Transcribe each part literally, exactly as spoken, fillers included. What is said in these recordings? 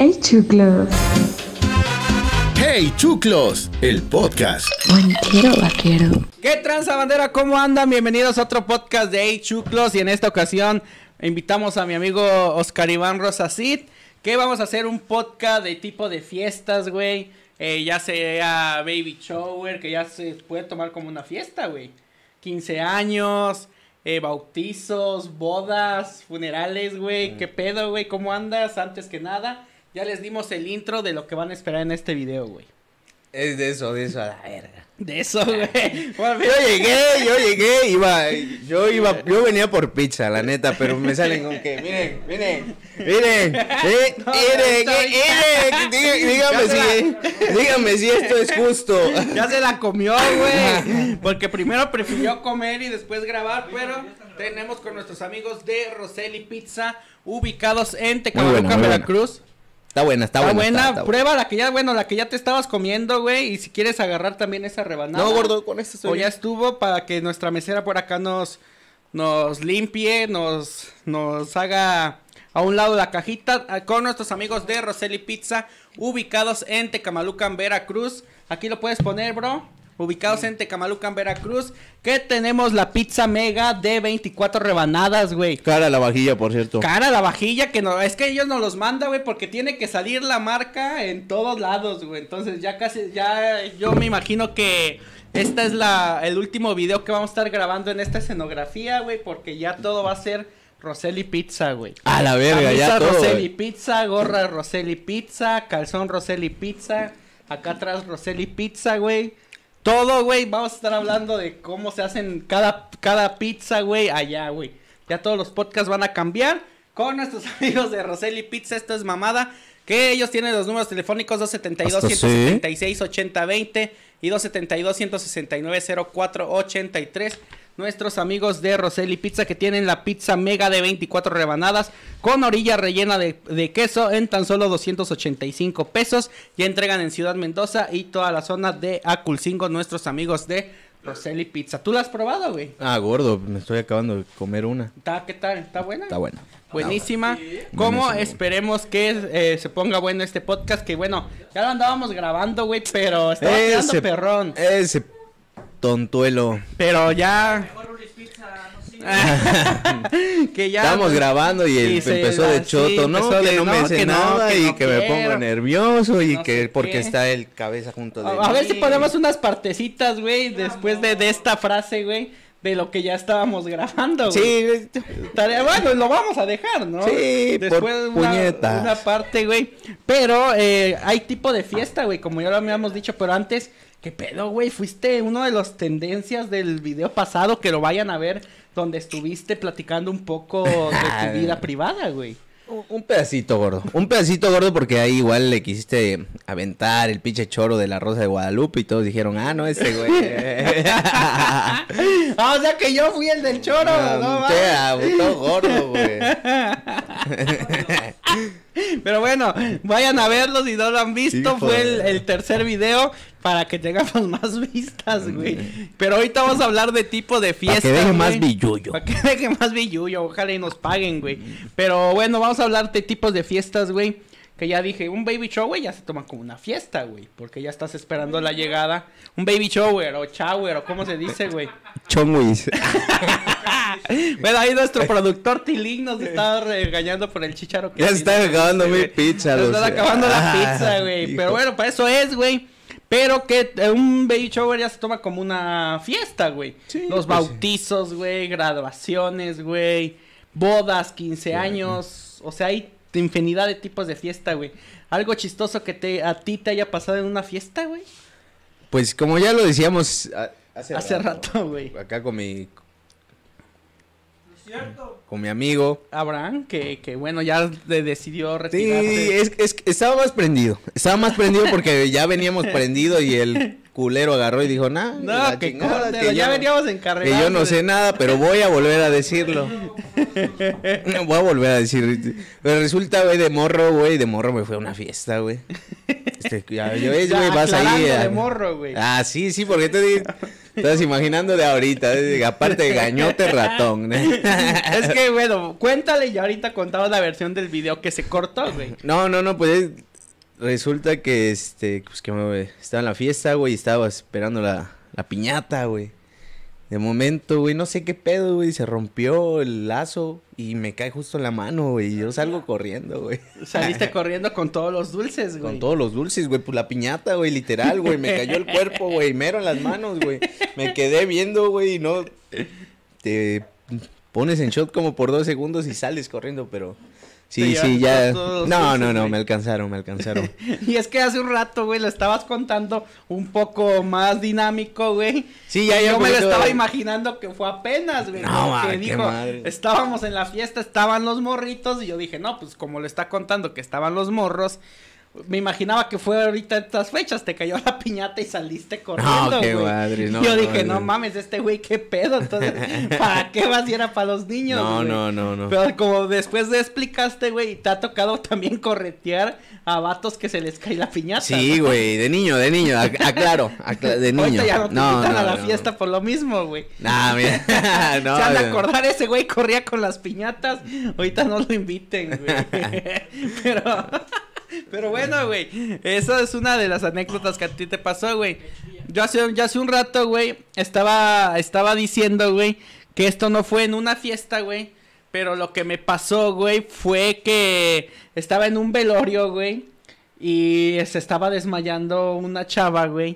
Hey Chuclos. Hey Chuclos, el podcast. Banquero vaquero. ¿Qué tranza, bandera? ¿Cómo andan? Bienvenidos a otro podcast de Hey Chuclos. Y en esta ocasión invitamos a mi amigo Oscar Iván Rosacid, que vamos a hacer un podcast de tipo de fiestas, güey. Eh, ya sea baby shower, que ya se puede tomar como una fiesta, güey. quince años, eh, bautizos, bodas, funerales, güey. ¿Qué pedo, güey? ¿Cómo andas? Antes que nada, ya les dimos el intro de lo que van a esperar en este video, güey. Es de eso, de eso a la verga. De eso, güey. Bueno, yo llegué, yo llegué, iba, yo iba, yo venía por pizza, la neta, pero me salen con que, miren, miren, miren, eh, No, miren, está eh, eh, dí- dígame si, dígame si esto es justo. Ya se la comió, güey. Porque primero prefirió comer y después grabar, pero tenemos con nuestros amigos de Roseli Pizza, ubicados en Tecamalucan, buena, muy Veracruz. Está buena, está, Está buena. buena, está- está prueba buena. la que ya, bueno, la que ya te estabas comiendo, güey, y si quieres agarrar también esa rebanada. No, gordo, con esto estoy O ya bien. estuvo para que nuestra mesera por acá nos, nos limpie, nos, nos haga a un lado la cajita ah, con nuestros amigos de Roseli Pizza, ubicados en Tecamalucan, Veracruz. Aquí lo puedes poner, bro. Ubicados en Tecamalucan, Veracruz, que tenemos la pizza mega de veinticuatro rebanadas, güey. Cara a la vajilla, por cierto. Cara la vajilla, que no, es que ellos nos los mandan, güey, porque tiene que salir la marca en todos lados, güey. Entonces ya casi, ya yo me imagino que esta es la, el último video que vamos a estar grabando en esta escenografía, güey, porque ya todo va a ser Roseli Pizza, güey. A la verga, Camisa ya todo. Roseli Pizza, gorra Roseli Pizza, calzón Roseli Pizza, acá atrás Roseli Pizza, güey. Todo, güey, vamos a estar hablando de cómo se hacen cada, cada pizza, güey, allá, güey. Ya todos los podcasts van a cambiar con nuestros amigos de Roseli Pizza. Esto es mamada, que ellos tienen los números telefónicos dos siete dos, Hasta uno siete seis, ocho cero dos cero y dos siete dos, uno seis nueve, cero cuatro ocho tres. Nuestros amigos de Roseli Pizza, que tienen la pizza mega de veinticuatro rebanadas con orilla rellena de, de queso en tan solo doscientos ochenta y cinco pesos. Ya entregan en Ciudad Mendoza y toda la zona de Aculcingo, nuestros amigos de Roseli Pizza. ¿Tú la has probado, güey? Ah, gordo, me estoy acabando de comer una. ¿Está, ¿Qué tal? ¿Está buena? Está buena. Buenísima. Como Buenísimo. esperemos que eh, se ponga bueno este podcast, que bueno, ya lo andábamos grabando, güey, pero estaba quedando Ese perrón. Ese tontuelo. Pero ya... que ya Estábamos grabando y él y se empezó la- de sí, choto, no, empezó que de, no me no, hace que no, nada que y no que me quiero, pongo nervioso y no que sé porque qué. está el cabeza junto de A, a ver mí. si ponemos unas partecitas, güey, después de, de esta frase, güey, de lo que ya estábamos grabando, güey. Sí, Estaría bueno, lo vamos a dejar, ¿no? Sí, después por una, puñetas. una parte, güey. Pero eh, hay tipo de fiesta, güey, como ya lo habíamos dicho, pero antes, ¿qué pedo, güey? Fuiste uno de los tendencias del video pasado, que lo vayan a ver, donde estuviste platicando un poco de tu vida privada, güey. Un- Un pedacito gordo, un pedacito gordo porque ahí igual le quisiste aventar el pinche choro de la Rosa de Guadalupe y todos dijeron, ah, no, ese güey. Ah, o sea que yo fui el del choro, no, No, te agotó gordo, güey. Pero bueno, vayan a verlo si no lo han visto. Hijo Fue el, de- el tercer video para que tengamos más vistas, güey. Pero ahorita vamos a hablar de tipo de fiesta. Para que deje más güey. billullo. Para que deje más billullo. Ojalá y nos paguen, güey. Pero bueno, vamos a hablar de tipos de fiestas, güey. Que ya dije, un baby shower ya se toma como una fiesta, güey. Porque ya estás esperando la llegada. Un baby shower o shower o como se dice, güey. Chonguis. Bueno, ahí nuestro productor Tilín nos está regañando por el chicharo que Ya se hizo, está acabando güey. mi pizza. Se lo están sé. acabando la Ah, pizza, güey. hijo. Pero bueno, para eso es, güey. Pero que eh, un baby shower ya se toma como una fiesta, güey. Sí, Los pues sí. bautizos, güey, graduaciones, güey, bodas, quince años. O sea, hay infinidad de tipos de fiesta, güey. Algo chistoso que te a ti te haya pasado en una fiesta, güey. Pues como ya lo decíamos a- hace, Hace rato, güey. Acá con mi... Con mi amigo. Abraham, que, que bueno, ya de- decidió Sí, retirarse. es, es, estaba más prendido. Estaba más prendido porque ya veníamos prendido y el culero agarró y dijo, nah, No, la que chingada, córtelo, que ya yo- veníamos que encarregados. yo no sé nada, pero voy a volver a decirlo. Voy a volver a decir. Pero resulta, güey, de morro, güey, de morro me fue a una fiesta, güey. Este, ya, yo, es, Ya, güey, vas ahí. aclarando a- de morro, güey. Ah, sí, sí, porque te di- Estás imaginando de ahorita, eh, aparte de gañote, ratón. Es que, bueno, cuéntale, y ahorita contamos la versión del video que se cortó, güey. No, no, no, pues resulta que, este, pues que me, estaba en la fiesta, güey, y estaba esperando la, la piñata, güey. De momento, güey, no sé qué pedo, güey, se rompió el lazo y me cae justo en la mano, güey, y yo salgo corriendo, güey. Saliste corriendo con todos los dulces, güey. Con todos los dulces, güey, pues la piñata, güey, literal, güey, me cayó el cuerpo, güey, mero en las manos, güey. Me quedé viendo, güey, y no, te pones en shot como por dos segundos y sales corriendo, pero... Sí, sí, ya. No, no, no, no, me alcanzaron, me alcanzaron. Y es que hace un rato, güey, lo estabas contando un poco más dinámico, güey. Sí, ya, ya. Yo me lo estaba imaginando que fue apenas, güey. No, ma, que qué dijo, madre. Estábamos en la fiesta, estaban los morritos, y yo dije, no, pues como le está contando que estaban los morros, me imaginaba que fue ahorita en estas fechas, te cayó la piñata y saliste corriendo, No, qué güey. madre, no, Yo no, dije, no no. mames, este güey, qué pedo, entonces, ¿para qué vas si era para los niños, No, güey? no, no, no. Pero como después de explicaste, güey, te ha tocado también corretear a vatos que se les cae la piñata. Sí, ¿no? güey, de niño, de niño, ac- aclaro, acla- de niño. Ahorita ya no te No, invitan no, a la no. fiesta por lo mismo, güey. Nah, mira, no. Se han de no. acordar, ese güey corría con las piñatas. Ahorita no lo inviten, güey. Pero, pero bueno, güey. Eso es una de las anécdotas que a ti te pasó, güey. Yo hace, ya hace un rato, güey, estaba, estaba diciendo, güey, que esto no fue en una fiesta, güey. Pero lo que me pasó, güey, fue que estaba en un velorio, güey. Y se estaba desmayando una chava, güey.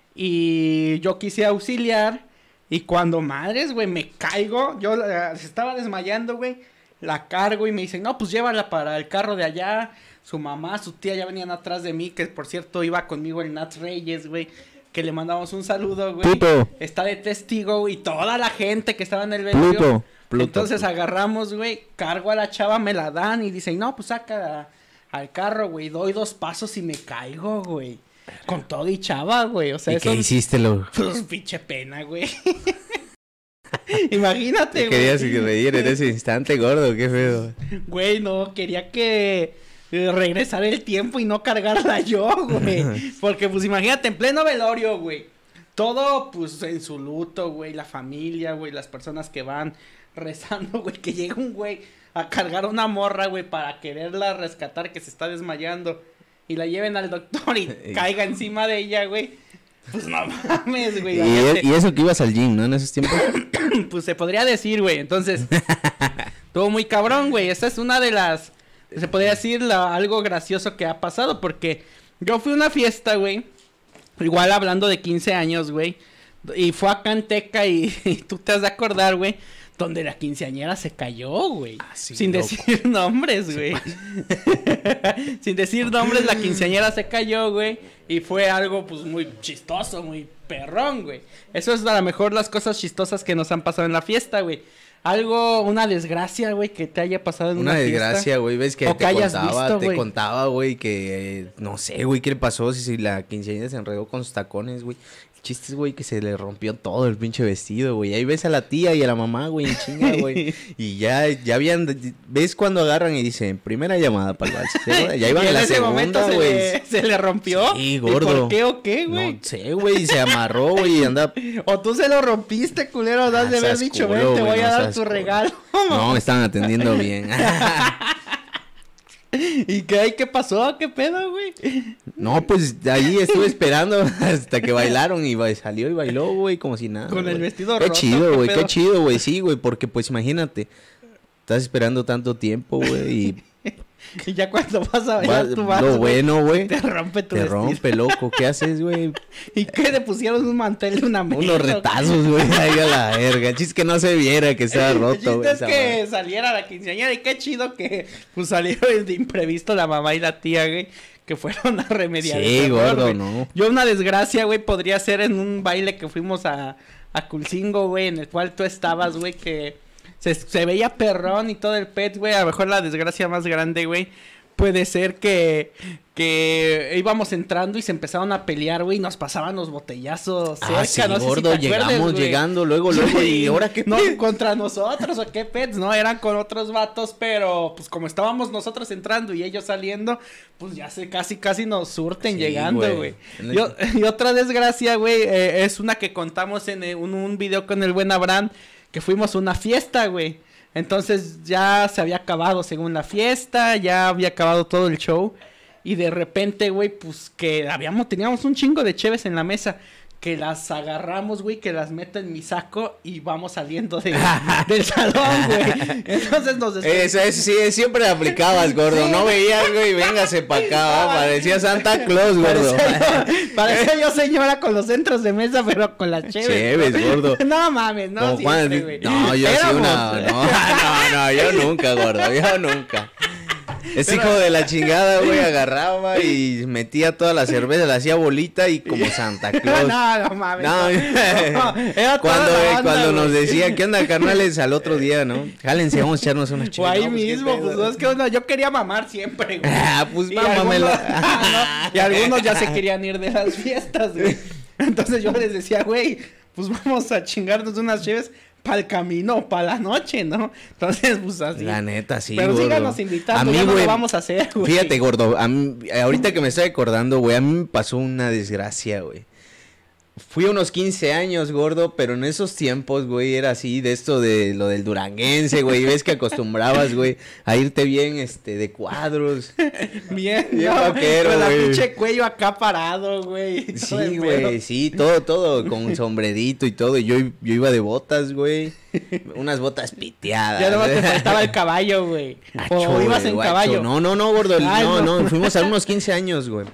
Y yo quise auxiliar. Y cuando madres, güey, me caigo. Yo uh, se estaba desmayando, güey. La cargo y me dicen, no, pues llévala para el carro de allá. Su mamá, su tía ya venían atrás de mí. Que por cierto iba conmigo el Nat Reyes, güey. Que le mandamos un saludo, güey. Pluto. Está de testigo, güey. Y toda la gente que estaba en el velorio. Pluto. Pluto. Entonces agarramos, güey. Cargo a la chava, me la dan. Y dicen, no, pues saca al carro, güey. Doy dos pasos y me caigo, güey. Con todo y chava, güey. O sea, ¿Y eso. qué hiciste, lo? Pues pinche pena, güey. Imagínate, ¿Te güey. querías reír en ese instante, gordo? Qué feo. Güey, no, quería que eh, regresara el tiempo y no cargarla yo, güey. Porque, pues, imagínate, en pleno velorio, güey. Todo, pues, en su luto, güey. La familia, güey. Las personas que van rezando, güey. Que llega un güey a cargar a una morra, güey, para quererla rescatar que se está desmayando. Y la lleven al doctor y caiga encima de ella, güey. Pues no mames, güey. Y, imagínate. y eso que ibas al gym, ¿no? En esos tiempos. Pues se podría decir, güey. Entonces, estuvo muy cabrón, güey. Esa es una de las, se podría decir, la, algo gracioso que ha pasado. Porque yo fui a una fiesta, güey. Igual hablando de quince años, güey. Y fue acá en Teca y, y tú te has de acordar, güey. Donde la quinceañera se cayó, güey. Ah, sí, Sin loco. decir nombres, güey. Sin decir nombres, la quinceañera se cayó, güey. Y fue algo, pues, muy chistoso, muy perrón, güey. Eso es a lo mejor las cosas chistosas que nos han pasado en la fiesta, güey. Algo, una desgracia, güey, que te haya pasado en una, Una fiesta. desgracia, güey. Ves que O te que hayas contaba, visto, te güey. contaba, güey, que eh, no sé, güey, qué le pasó. Si, si la quinceañera se enredó con sus tacones, güey. El chiste es, güey, que se le rompió todo el pinche vestido, güey. Ahí ves a la tía y a la mamá, güey, en chinga, güey. Y ya, ya habían, ves cuando agarran y dicen, primera llamada para el vals. Ya, ya iban Y a en la ese momento segunda, se güey. le, se le rompió. Sí, ¿Y gordo. por qué o qué, güey? No sé, güey, se amarró, güey, y anda. O tú se lo rompiste, culero, das Ah, de haber seas dicho, culo, ven, te güey, voy a no dar seas tu culo. regalo. No, me estaban atendiendo bien. ¿Y qué, qué pasó? ¿Qué pedo, güey? No, pues ahí estuve esperando hasta que bailaron y ba- salió y bailó, güey, como si nada. Con el güey. vestido Qué roto, chido, ¿qué güey, pedo? qué chido, güey, sí, güey, porque pues imagínate, estás esperando tanto tiempo, güey, y Y ya cuando vas a bailar va- tu vals, lo güey, bueno, güey, te rompe tu te vestido. rompe, loco, ¿qué haces, güey? ¿Y qué? ¿Le pusieron un mantel de una mesa? Unos retazos, güey, ahí a la verga, el chiste es que no se viera que estaba El roto, chiste güey. es esa que madre. saliera la quinceañera y qué chido que pues salieron de imprevisto la mamá y la tía, güey, que fueron a remediar Sí, ese error, gordo, güey. no. Yo una desgracia, güey, podría ser en un baile que fuimos a, a Culcingo, güey, en el cual tú estabas, güey, que se, se veía perrón y todo el pet, güey, a lo mejor la desgracia más grande, güey, puede ser que, que íbamos entrando y se empezaron a pelear, güey, y nos pasaban los botellazos cerca, Ah, sí, no sé si gordo, te llegamos acuerdes, güey. llegando luego, luego, y ahora qué No, pedo? contra nosotros, o qué pets, no, eran con otros vatos, pero pues como estábamos nosotros entrando y ellos saliendo, pues ya se casi, casi nos surten Sí, llegando, güey. güey. En el- Y, o- y otra desgracia, güey, eh, es una que contamos en eh, un, un video con el buen Abraham, que fuimos a una fiesta, güey. Entonces ya se había acabado según la fiesta, ya había acabado todo el show. Y de repente, güey, pues que habíamos, teníamos un chingo de cheves en la mesa. Que las agarramos, güey, que las meto en mi saco y vamos saliendo de, del salón, güey. Entonces nos despe- Eso es, sí, siempre aplicabas, gordo. Sí. No veías, güey, véngase pa' acá, ¿va? Parecía Santa Claus, gordo. Parecía yo, parecía yo señora con los centros de mesa, pero con las cheves. Cheves, gordo. No mames, no Como Juan- siempre, güey. no, yo sí Éramos- una, no, no, no, yo nunca, gordo, yo nunca. Ese hijo de la chingada, güey, agarraba y metía toda la cerveza, la hacía bolita y como Santa Claus. No, no mames. No, no. Era toda cuando, la eh, banda, cuando nos güey. decía, ¿qué onda, carnales? Al otro día, ¿no? Jálense, vamos a echarnos unas O chivas. ahí No, pues, ¿qué mismo, pedo? pues es que uno, yo quería mamar siempre, güey. Ah, pues Y mámamela. algunos- no, y algunos ya se querían ir de las fiestas, güey. Entonces yo les decía, güey, pues vamos a chingarnos unas cheves para el camino, para la noche, ¿no? Entonces, pues así. La neta, sí, Pero gordo. síganos invitando, A mí, ya no güey, lo vamos a hacer, güey. Fíjate, gordo, a mí- ahorita que me estoy acordando, güey, a mí me pasó una desgracia, güey. Fui a unos quince años, gordo, pero en esos tiempos, güey, era así de esto de lo del duranguense, güey. Ves que acostumbrabas, güey, a irte bien, este, de cuadros. Bien, Bien no, vaquero, con la güey. pinche cuello acá parado, güey. y todo el Sí, pedo. güey, sí, todo, todo, con un sombrerito y todo. Y yo, yo iba de botas, güey. Unas botas piteadas. Ya nomás te faltaba el caballo, güey. O Gacho, ibas güey, en guacho. caballo. No, no, no, gordo. el- Ay, no, no. no, fuimos a unos quince años, güey.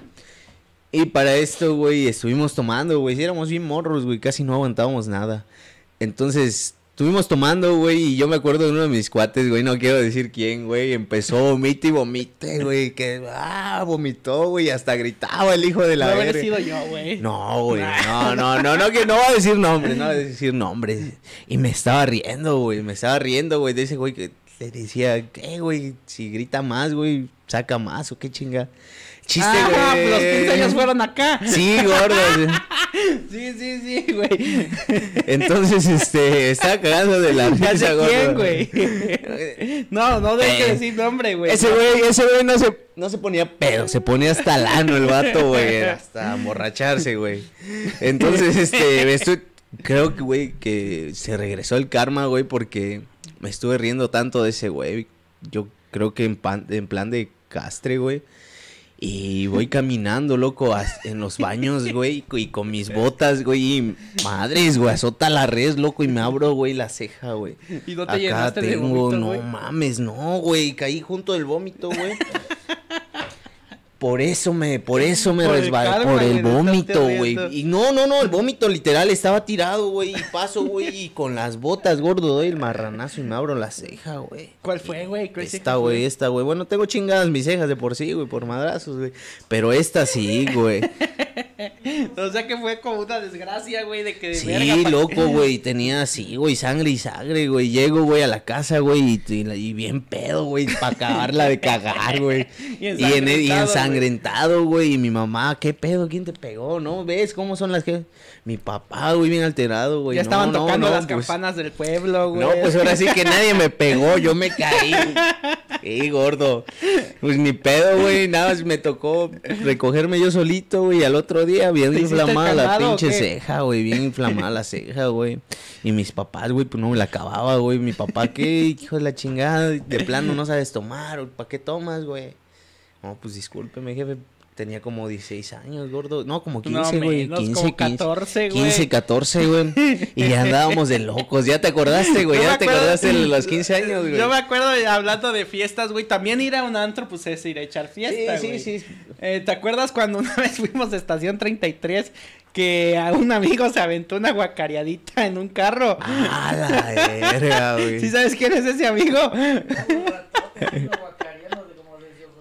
Y para esto, güey, estuvimos tomando, güey. Sí, éramos bien morros, güey. Casi no aguantábamos nada. Entonces, estuvimos tomando, güey. Y yo me acuerdo de uno de mis cuates, güey. No quiero decir quién, güey. Empezó vomite y vomite, güey. Que, ah, vomitó, güey. Hasta gritaba el hijo de la No haber verga. sido yo, güey. No, güey, no, no, no, no, que no va a decir nombres, no va a decir nombres. Y me estaba riendo, güey, me estaba riendo, güey, de ese güey que le decía, ¿qué, güey? Si grita más, güey, saca más o qué chinga. Chiste, Ah, güey. los quince años fueron acá. Sí, gordo. Sí, sí, sí, güey. Entonces, este, estaba cagando de la Ya risa, sé gordo. quién, güey. No, no deje de decir nombre, güey. Ese güey, ese güey no se, no se ponía pedo, se ponía hasta lano el vato, güey, hasta emborracharse, güey. Entonces, este, estoy, creo que, güey, que se regresó el karma, güey, porque me estuve riendo tanto de ese güey. Yo creo que en, pan- en plan de castre, güey. Y voy caminando, loco, as- en los baños, güey, y con mis botas, güey, y madres, güey, azota la res, loco, y me abro, güey, la ceja, güey. ¿Y no te Acá llenaste de tengo, vómito, no güey? mames, no, güey, caí junto del vómito, güey. Por eso me, por eso me Por el resbalé, karma, por güey, el de estarte vómito, güey. riendo. Y no, no, no, el vómito literal estaba tirado, güey, y paso, güey, y con las botas, gordo, doy el marranazo y me abro la ceja, güey. ¿Cuál fue, güey? ¿Cuál Esta, ceja güey, fue? esta, güey. Bueno, tengo chingadas mis cejas de por sí, güey, por madrazos, güey. Pero esta sí, güey. O sea que fue como una desgracia, güey, de que de Sí, verga. pa- loco, güey. Tenía así, güey, sangre y sangre, güey. Llego, güey, a la casa, güey, y, y, y bien pedo, güey, para acabarla de cagar, güey. Y Y, en, y ensangrentado, ensangrentado, güey. Y mi mamá, ¿qué pedo? ¿Quién te pegó? ¿No? ¿Ves cómo son las que...? Mi papá, güey, bien alterado, güey. Ya No, estaban no, tocando no, las pues, campanas del pueblo, güey. No, pues ahora sí que nadie me pegó, yo me caí. Sí, gordo. Pues ni pedo, güey, nada más me tocó recogerme yo solito, güey, al otro día bien ¿Te hiciste inflamada el la candado o pinche qué? ceja, güey, bien inflamada la ceja, güey. Y mis papás, güey, pues no me la acababa, güey. Mi papá, ¿qué? Hijo de la chingada, de plano no sabes tomar, ¿para qué tomas, güey? No, pues discúlpeme, jefe. Tenía como dieciséis años, gordo. No, como quince, No, güey. menos, quince, como catorce, güey. quince, catorce, güey. Y ya andábamos de locos. ¿Ya te acordaste, güey? Yo ¿Ya me te acuerdo- acordaste de los quince años, güey? Yo me acuerdo de- hablando de fiestas, güey. También ir a un antro, pues es ir a echar fiesta, Sí, güey. sí, sí. Eh, ¿te acuerdas cuando una vez fuimos a Estación treinta y tres que a un amigo se aventó una guacareadita en un carro? Ah, la verga, güey. ¿Sí sabes quién es ese amigo?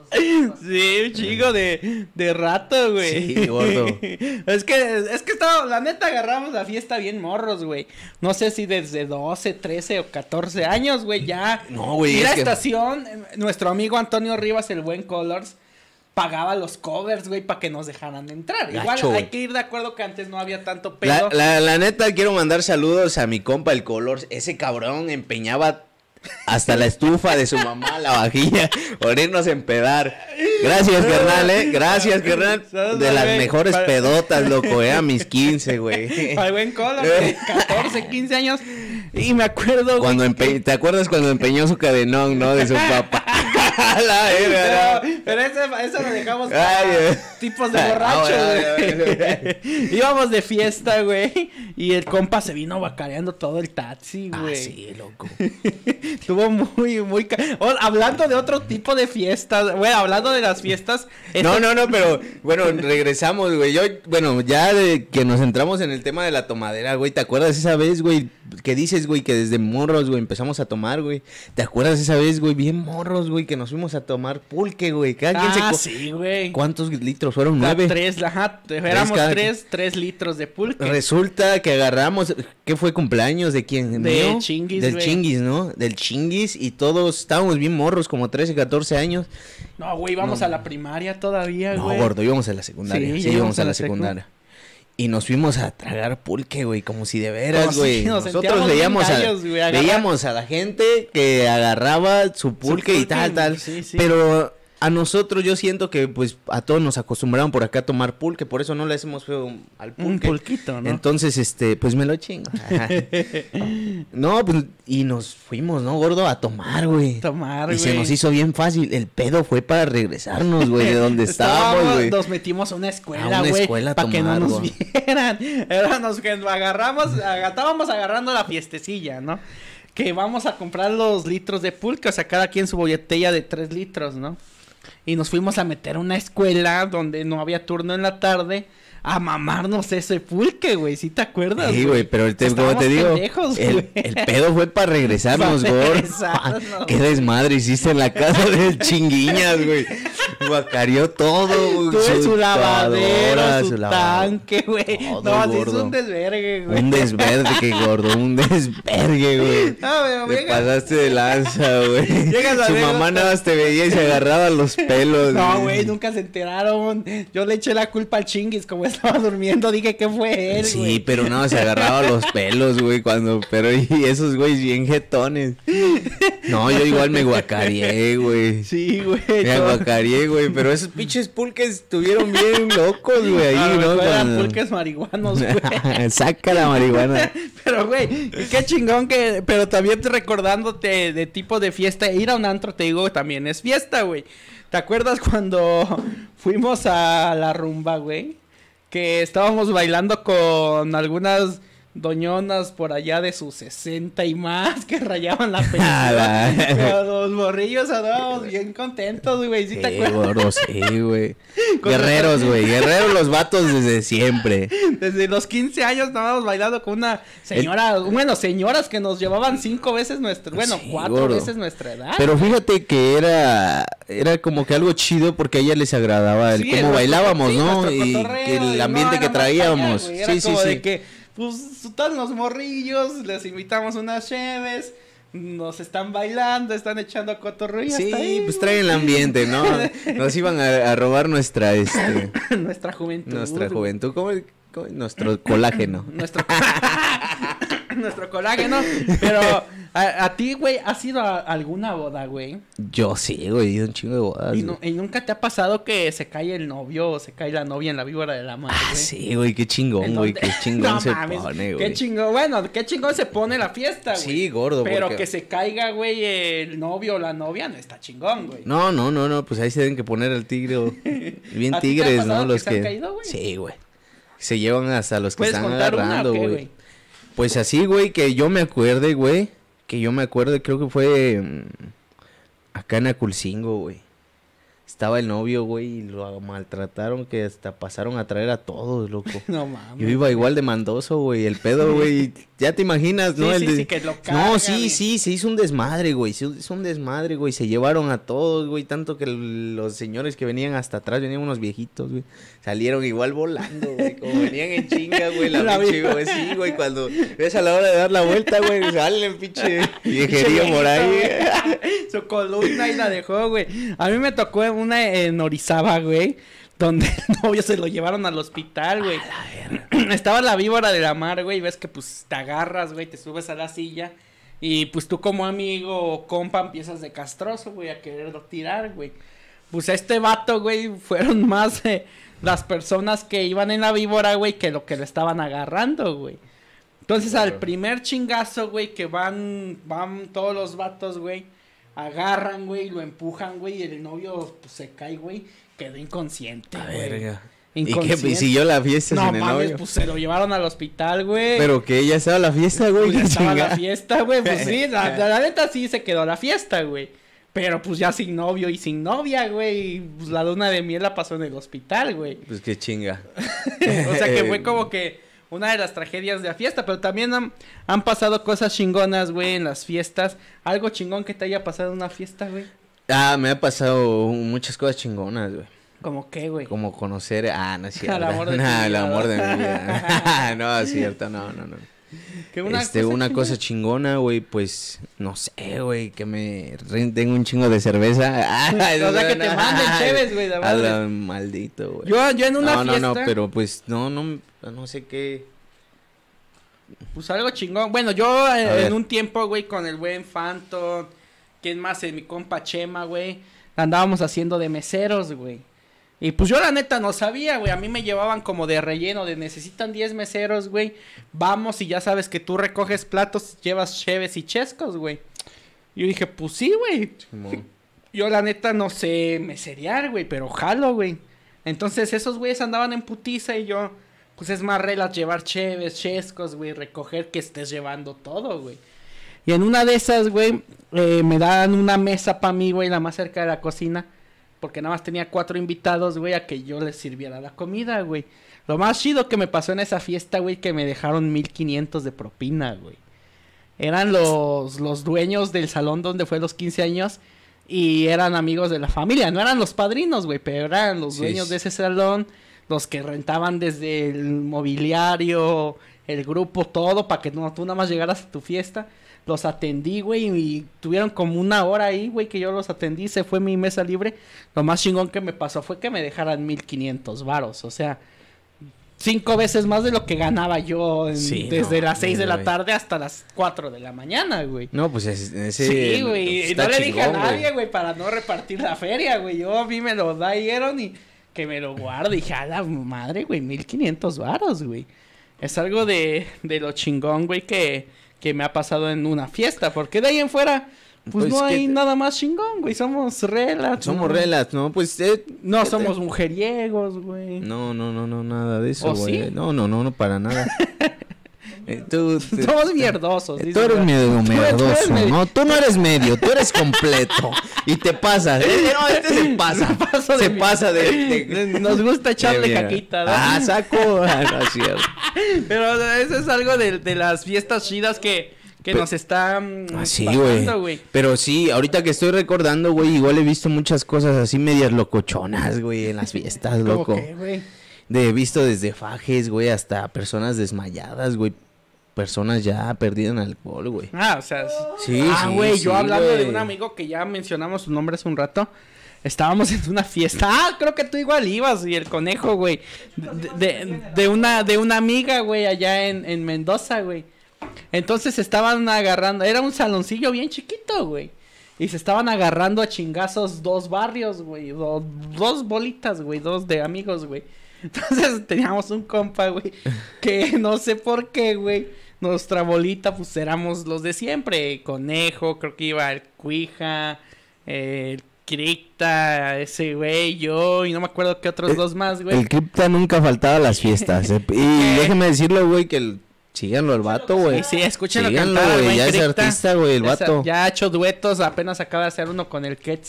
Sí, un chingo de, de rato, güey. Sí, gordo. Es que, es que estaba, la neta agarramos la fiesta bien morros, güey. No sé si desde doce, trece o catorce años, güey, ya. No, güey, Ir es a que- estación, eh, nuestro amigo Antonio Rivas, el buen Colors, pagaba los covers, güey, para que nos dejaran entrar. Gacho, Igual güey. hay que ir de acuerdo que antes no había tanto La, pedo. la, la neta, quiero mandar saludos a mi compa el Colors. Ese cabrón empeñaba hasta la estufa de su mamá, la vajilla, por irnos a empedar. Gracias, carnal, eh. Gracias, carnal. De las mejores pedotas, loco, eh. A mis quince, güey. Al buen Colors, de catorce, quince años. Y me acuerdo, güey, Cuando empe- ¿Te acuerdas cuando empeñó su cadenón, no? De su papá. La verga, Pero, pero eso, eso lo dejamos Ay, para eh. tipos de Ah, borrachos, bueno, güey. Íbamos de fiesta, güey. Y el compa se vino bacareando todo el taxi, Ah, güey. sí, loco. Estuvo muy, muy... ca- Oh, hablando de otro tipo de fiestas, güey, hablando de las fiestas... No, esto- no, no, pero bueno, regresamos, güey. Yo, bueno, ya de que nos entramos en el tema de la tomadera, güey. ¿Te acuerdas esa vez, güey? Que dices, güey, que desde morros, güey, empezamos a tomar, güey. ¿Te acuerdas esa vez, güey? Bien morros, güey, que nos fuimos a tomar pulque, güey. Cada quien se Ah, co- sí, güey. ¿Cuántos litros? Fueron Da nueve. Tres, ajá, éramos cada- tres, tres litros de pulque. Resulta que agarramos, ¿qué fue cumpleaños de quién? De ¿Mío? Chinguis, Del güey. Chinguis, ¿no? Del Chinguis y todos estábamos bien morros, como trece, catorce años. No, güey, íbamos No. a la primaria todavía, No, güey. gordo, íbamos a la secundaria. Sí, Sí, ya íbamos a la secu. secundaria. Y nos fuimos a tragar pulque, güey, como si de veras, Como si güey. nos Nosotros sentíamos bien veíamos a, gallos, güey, agarra- veíamos a la gente que agarraba su pulque, y pulque, tal, tal. sí, sí. Pero a nosotros yo siento que, pues, a todos nos acostumbraron por acá a tomar pulque. Por eso no le hacemos feo al pulque. Un pulquito, ¿no? Entonces, este, pues me lo chingo. No, pues, y nos fuimos, ¿no, gordo? A tomar, güey. Tomar, Y se güey. nos hizo bien fácil. El pedo fue para regresarnos, güey, de donde estábamos, güey. Nos metimos a una A escuela, una güey, escuela a para que no tomar, nos güey. vieran. Éramos que agarramos, aga- estábamos agarrando la fiestecilla, ¿no? Que vamos a comprar los litros de pulque, o sea, cada quien su botella de tres litros, ¿no? Y nos fuimos a meter a una escuela donde no había turno en la tarde a mamarnos ese pulque, güey, ¿sí te acuerdas? Sí, güey, pero te, como Estábamos te digo, pendejos, el, güey. el pedo fue para regresarnos, Para gordo. regresarnos, Qué güey. desmadre hiciste en la casa del Chinguiñas, güey. Guacareó todo, güey. Tuve su lavadero, lavadora, su lavadora. tanque, güey. Todo, No, sí es gordo. un desvergue, güey. Un desvergue, gordo, un desvergue, güey. No, pero Te venga. pasaste de lanza, güey. Llegas a Su ver mamá otra- nada más te veía y se agarraba los pelos. No, güey, nunca se enteraron. Yo le eché la culpa al Chinguis, como estaba durmiendo, dije que fue él, Sí, güey. pero no, se agarraba los pelos, güey, cuando, pero y esos güeyes bien jetones. No, yo igual me guacareé, güey. Sí, güey. Me todo- aguacareé, güey, pero esos pinches pulques estuvieron bien locos, güey, ahí, A lo ¿no? mejor eran Cuando- pulques marihuanos, güey. Saca la marihuana. Pero, güey, qué chingón que... Pero también recordándote de tipo de fiesta, ir a un antro, te digo, también es fiesta, güey. ¿Te acuerdas cuando fuimos a la rumba, güey? Que estábamos bailando con algunas doñonas por allá de sus sesenta y más que rayaban la Ah, película. la- Pero los morrillos andábamos bien contentos, güey. ¿Sí te Sí, acuerdas? gordo, sí, güey. Con- Guerreros, güey, guerreros los vatos desde siempre. Desde los quince años estábamos bailando con una señora, bueno, señoras que nos llevaban cinco veces nuestra, bueno, Sí, cuatro gordo. veces nuestra edad. Pero fíjate que era era como que algo chido porque a ella les agradaba el Sí, cómo nuestro- bailábamos, sí, ¿no? nuestro Y cotorreo, que el y ambiente no, que era más para allá, traíamos. güey, era Sí, sí, como sí. de que, pues, están los morrillos, les invitamos unas cheves, nos están bailando, están echando cotorreo y Sí, hasta ahí, pues traen el ambiente, ¿no? Nos iban a, a robar nuestra este nuestra juventud. nuestra güey. juventud, ¿cómo, cómo? Nuestro colágeno. Nuestro, nuestro colágeno. Pero a, a ti, güey, ¿has ido a alguna boda, güey? Yo sí, güey, he ido a un chingo de bodas. ¿Y, no- güey. y nunca te ha pasado que se cae el novio o se cae la novia en la víbora de la madre, Ah, güey? sí, güey, qué ¿En chingón, güey, dónde? qué chingón No se mames, pone, Qué güey. chingón, bueno, qué chingón se pone la fiesta, güey. Sí, gordo, Pero porque- que se caiga, güey, el novio o la novia no está chingón, güey. No, no, no, no, pues ahí se tienen que poner al tigre, o- bien ¿A ti te ha tigres, pasado ¿no? que Los se han que... caído, güey? Sí, güey. Se llevan hasta los que ¿Puedes están contar una agarrando, o qué, güey. güey? Pues así, güey, que yo me acuerde, güey. Que yo me acuerde, creo que fue mm, acá en Aculcingo, güey. estaba el novio, güey, y lo maltrataron que hasta pasaron a traer a todos, loco. No mames. Yo iba igual de mandoso, güey, el pedo, güey, ya te imaginas, ¿no? Sí, el sí, de- sí, que lo No, cargan sí, y- sí, se hizo un desmadre, güey, se hizo un desmadre, güey, se llevaron a todos, güey, tanto que el- los señores que venían hasta atrás, venían unos viejitos, güey, salieron igual volando, güey, como venían en chinga, güey, la, La pinche, vi- güey, sí, güey, cuando ves a la hora de dar la vuelta, güey, sale el pinche viejerío por ahí. Su columna y la dejó, güey. A mí me tocó una en Orizaba, güey, donde el novio se lo llevaron al hospital, güey. Estaba la víbora de la mar, güey, y ves que pues te agarras, güey, te subes a la silla y pues tú como amigo o compa empiezas de castroso, güey, a quererlo tirar, güey. Pues a este vato, güey, fueron más eh, las personas que iban en la víbora, güey, que lo que le estaban agarrando, güey. Entonces al primer chingazo, güey, que van, van todos los vatos, güey, agarran, güey, lo empujan, güey, y el novio pues, se cae, güey, quedó inconsciente, A güey. verga. ¿Y qué? Inconsciente. Pues siguió la fiesta No sin el mames, novio. pues se lo llevaron al hospital, güey. Pero que ella estaba la fiesta, güey, Pues ya qué estaba la chingada. fiesta, güey, pues sí, la, la, la neta sí se quedó la fiesta, güey. Pero pues ya sin novio y sin novia, güey, y, pues la luna de miel la pasó en el hospital, güey. Pues qué chinga. O sea que fue como que una de las tragedias de la fiesta, pero también han, han pasado cosas chingonas, güey, en las fiestas. Algo chingón que te haya pasado en una fiesta, güey. Ah, me ha pasado muchas cosas chingonas, güey. ¿Cómo qué, güey? Como conocer, ah, no es cierto. Al amor de tu Nah, vida, el ¿no? amor de mi vida. No, es cierto, no, no, no. Que este, una chingona. cosa chingona, güey, pues, no sé, güey, que me rinden un chingo de cerveza. Ah, O sea, que te manden cheves, güey, la A madre. la maldito, güey. Yo, yo en una no, fiesta. no, no, pero pues, no, no, no sé qué. Pues algo chingón. Bueno, yo eh, A ver. en un tiempo, güey, con el buen Phantom, ¿quién más? Eh, mi compa Chema, güey, andábamos haciendo de meseros, güey. Y pues yo la neta no sabía, güey, a mí me llevaban como de relleno, de necesitan diez meseros, güey. Vamos y ya sabes que tú recoges platos, llevas cheves y chescos, güey. Yo dije, pues sí, güey. Simón. Yo la neta no sé meserear, güey, pero jalo, güey. Entonces esos güeyes andaban en putiza y yo, pues es más relax llevar cheves, chescos, güey, recoger que estés llevando todo, güey. Y en una de esas, güey, eh, me dan una mesa para mí, güey, la más cerca de la cocina. Porque nada más tenía cuatro invitados, güey, a que yo les sirviera la comida, güey. Lo más chido que me pasó en esa fiesta, güey, que me dejaron mil quinientos de propina, güey. Eran los, los dueños del salón donde fue los quince años y eran amigos de la familia. No eran los padrinos, güey, pero eran los Sí, dueños sí. de ese salón, los que rentaban desde el mobiliario, el grupo, todo, para que no, tú nada más llegaras a tu fiesta. Los atendí, güey, y tuvieron como una hora ahí, güey, que yo los atendí, se fue mi mesa libre. Lo más chingón que me pasó fue que me dejaran mil quinientos varos, o sea, cinco veces más de lo que ganaba yo en- Sí, desde no, las seis de la güey. tarde hasta las cuatro de la mañana, güey. No, pues ese. ese Sí, güey, y está no le dije a chingón, güey. nadie, güey, para no repartir la feria, güey. Yo a mí me lo dieron y que me lo guardo. Dije, a la madre, güey, mil quinientos varos, güey. Es algo de, de lo chingón, güey, que, que me ha pasado en una fiesta. Porque de ahí en fuera, pues, Pues no que hay te- nada más chingón, güey. Somos relas. Somos ¿no? relas, ¿no? Pues. Eh, No ¿qué te- somos mujeriegos, güey. No, no, no, no, nada de eso, ¿O güey. sí? No, no, no, no, para nada. Eh, tú, te- Somos mierdosos. Eh, dice, Tú eres ¿verdad? medio Tú eres- tú eres merdoso, medio- ¿no? Tú no eres medio, tú eres completo. Y te pasas. Eh, no, este se pasa. Me paso de se mi- pasa de, de- Nos gusta echarle de mierda. caquita, ¿no? Ah, saco. Ah, no es cierto. Pero eso es algo de, de las fiestas chidas que, que Pe- nos están Ah, sí, pasando, güey. Pero sí, ahorita que estoy recordando, güey, igual he visto muchas cosas así medias locochonas, güey, en las fiestas, ¿Cómo loco. qué, güey? De he visto desde fajes, güey, hasta personas desmayadas, güey. Personas ya perdidas en alcohol, güey. Ah, o sea, Sí, ah, sí, güey, sí, yo hablando de güey. un amigo que ya mencionamos su nombre hace un rato. Estábamos en una fiesta. Ah, creo que tú igual ibas y el conejo, güey. De, de, de una de una amiga, güey, allá en, en Mendoza, güey. Entonces estaban agarrando, era un saloncillo bien chiquito, güey. Y se estaban agarrando a chingazos dos barrios, güey. do- dos bolitas, güey, dos de amigos, güey. Entonces teníamos un compa, güey, que no sé por qué, güey. Nuestra bolita, pues éramos los de siempre. Conejo, creo que iba el Cuija, el Cripta, ese güey, yo, y no me acuerdo qué otros El- dos más, güey. El cripta nunca faltaba a las fiestas. eh. Y déjeme decirlo, güey, que el... síganlo al vato, güey. Sí, sí, escúchenlo Síganlo, cantar, güey, güey, ya es Cripta. artista, güey, el Ya sa- vato. Ya ha hecho duetos, apenas acaba de hacer uno con el Quetzal.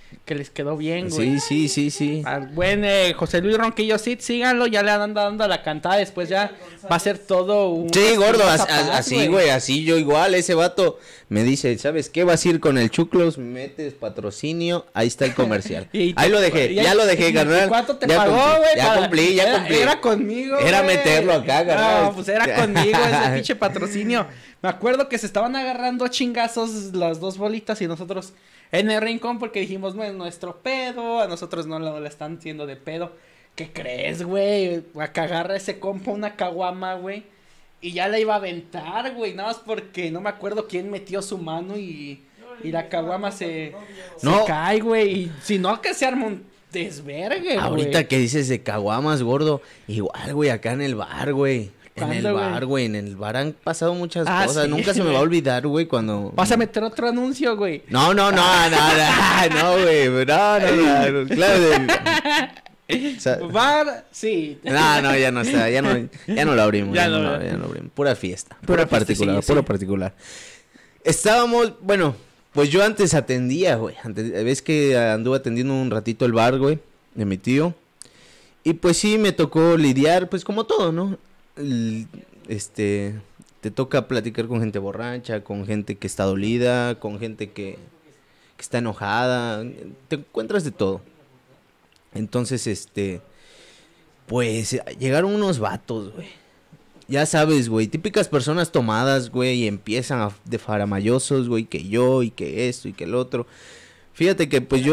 que les quedó bien, güey. Sí, sí, sí, sí. Al buen eh, José Luis Ronquillo, sí, síganlo, ya le andan dando la cantada, después ya va a ser todo un... Sí, gordo, as- zapaz, as- así, güey, así yo igual, ese vato me dice, ¿sabes qué? Vas a ir con el Chuclos, metes patrocinio, ahí está el comercial. Y te- Ahí lo dejé, y- ya lo dejé, y- carnal. ¿y ¿Cuánto te Ya pagó, cumplí, güey? Ya para- cumplí, ya era- cumplí. Era conmigo, Era güey. meterlo acá, carnal. No, pues era conmigo ese pinche patrocinio. Me acuerdo que se estaban agarrando a chingazos las dos bolitas y nosotros en el rincón porque dijimos, no es nuestro pedo, a nosotros no lo, lo están haciendo de pedo. ¿Qué crees, güey? Acá agarra ese compa una caguama, güey. Y ya la iba a aventar, güey, nada más porque no me acuerdo quién metió su mano y, y la caguama se, se No. cae, güey. Y si no, que se arma un desvergue, güey. Ahorita que dices de caguamas, gordo, igual, güey, acá en el bar, güey. En el ¿Cuándo, güey? bar, güey, en el bar han pasado muchas Ah, cosas. sí, Nunca se me va a güey. olvidar, güey, cuando... Vas a meter otro anuncio, güey. No, no, no, no, no, no, güey, no, no, no, claro. De... O sea, Bar, sí. no, no, ya no está, ya no, ya no lo abrimos, Ya ya, no, no, ya. ya no abrimos, pura fiesta, Pura pura particular, fiestecilla, pura sí. particular. Estábamos, bueno, pues yo antes atendía, güey, antes, ves que anduve atendiendo un ratito el bar, güey, de mi tío, y pues sí, me tocó lidiar, pues como todo, ¿no? El- este, te toca platicar con gente borracha, con gente que está dolida, con gente que, que está enojada, te encuentras de todo. Entonces, este, pues llegaron unos vatos, güey. Ya sabes, güey, típicas personas tomadas, güey, y empiezan a, de faramayosos, güey, que yo y que esto y que el otro. Fíjate que pues yo...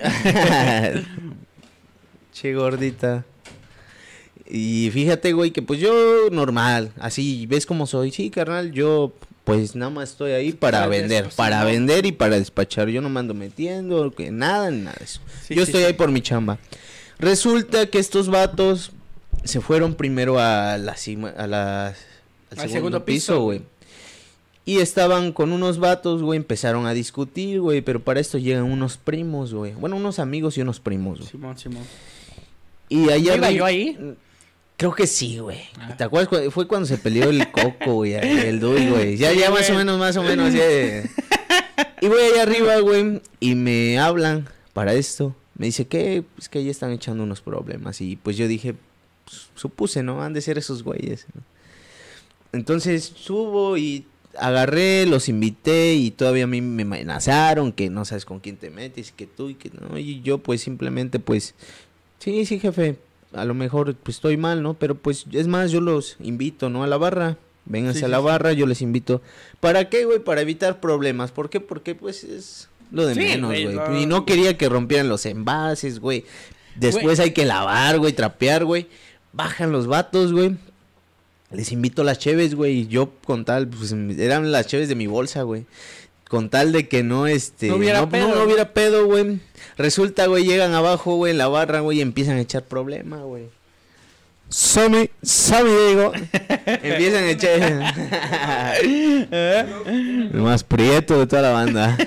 Che, gordita. Y fíjate, güey, que pues yo normal, así, ¿ves cómo soy? Sí, carnal, yo pues nada más estoy ahí para Para vender, eso, sí, para ¿no? vender y para despachar. Yo no me ando metiendo, que nada, ni nada de eso. Sí, yo sí, estoy sí. ahí por mi chamba. Resulta que estos vatos se fueron primero a la cima, a la, al, Al segundo, segundo piso, piso, güey. Y estaban con unos vatos, güey, empezaron a discutir, güey, pero para esto llegan unos primos, güey. Bueno, unos amigos y unos primos, güey. Simón, Simón. Y allá ¿Iba arri- yo ahí? Creo que sí, güey. Ah. ¿Te acuerdas? cu- Fue cuando se peleó el Coco, güey, el Dui, güey. Ya, Sí, ya más güey. o menos, más o menos, ya. de- Y voy allá arriba, güey, y me hablan para esto. Me dice que, pues que ahí están echando unos problemas. Y pues yo dije, pues, supuse, ¿no? Han de ser esos güeyes, ¿no? Entonces subo y agarré, los invité y todavía a mí me amenazaron que no sabes con quién te metes, que tú y que no. Y yo pues simplemente pues, sí, sí, jefe, a lo mejor pues estoy mal, ¿no? Pero pues es más, yo los invito, ¿no? A la barra, vénganse Sí, a sí, la sí. barra, yo les invito. ¿Para qué, güey? Para evitar problemas. ¿Por qué? Porque pues es lo de Sí, menos, güey, güey. no. Y no quería que rompieran los envases, güey. Después hay que lavar, güey, trapear, güey. Bajan los vatos, güey. Les invito las cheves, güey. Y yo con tal, pues eran las cheves de mi bolsa, güey. Con tal de que no, este... No hubiera no, pedo, no, no ¿no? hubiera pedo, güey. Resulta, güey, llegan abajo, güey, en la barra, güey, y empiezan a echar problema, güey. Sammy, Sammy, digo. Empiezan a echar... El más prieto de toda la banda.